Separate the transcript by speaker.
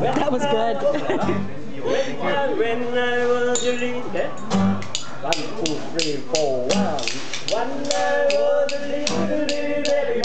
Speaker 1: That was good.
Speaker 2: When I was your leader. 1, 2, 3, 4, 1. When I was a little baby